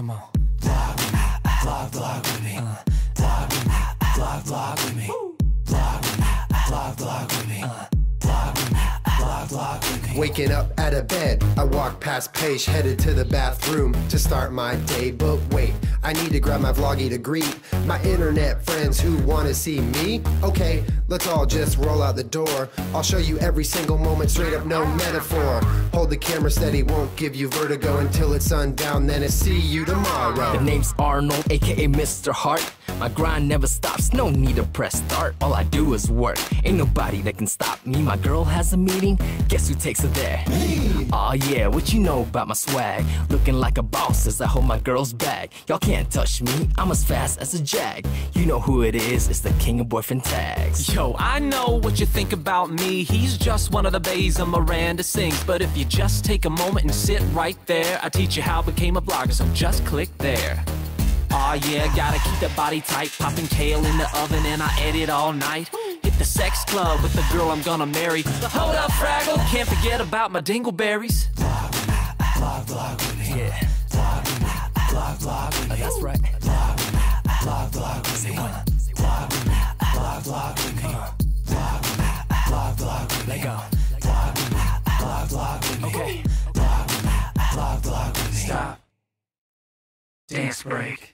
Come on. Vlog with me, vlog with me, vlog with me, vlog with me, vlog with me, vlog with me, vlog with me, vlog with me. Waking up out of bed, I walk past Paige, headed to the bathroom to start my day. But wait, I need to grab my vloggy to greet my internet friends who want to see me. Okay, let's all just roll out the door. I'll show you every single moment, straight up, no metaphor. Hold the camera steady, won't give you vertigo until it's sundown, then it's see you tomorrow. The name's Arnold, aka Mr. Hart. My grind never stops, no need to press start. All I do is work, ain't nobody that can stop me. My girl has a meeting, guess who takes her there? Me! Aw yeah, what you know about my swag? Looking like a boss as I hold my girl's bag. Y'all can't touch me, I'm as fast as a jag. You know who it is, it's the king of boyfriend tags. Yo, I know what you think about me. He's just one of the bays of Miranda sings. But if you just take a moment and sit right there, I teach you how I became a vlogger, so just click there. Aw yeah, gotta keep that body tight, popping kale in the oven and I edit all night. Hit the sex club with the girl I'm gonna marry. Hold up, Fraggle, can't forget about my dingleberries. Vlog with me, vlog with me, Yeah, vlog with me, vlog with me. that's right. Vlog with me, vlog with me, vlog with me, vlog with me, vlog with me, vlog with me. Let go. Vlog with me, vlog with me. Okay. Vlog with me, vlog with me. Stop. Dance break.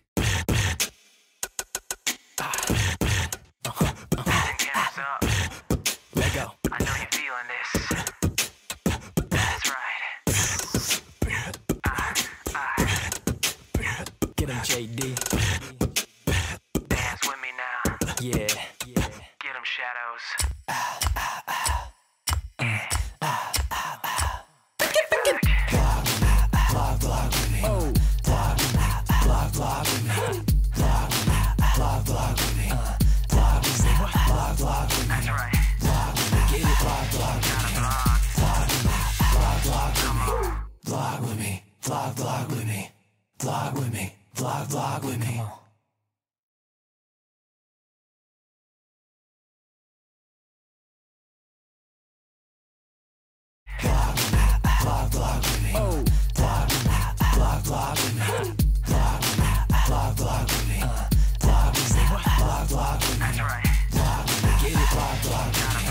Let go. I know you're feeling this. That's right. Get him, JD. Dance with me now. Yeah. Get them shadows. Vlog with me, Oh. vlog with me, vlog with me, vlog with me, vlog with me, vlog with me, vlog with me. That's right. Get it. Vlog with me, vlog with me, vlog with me, vlog with me, vlog with me, vlog with me.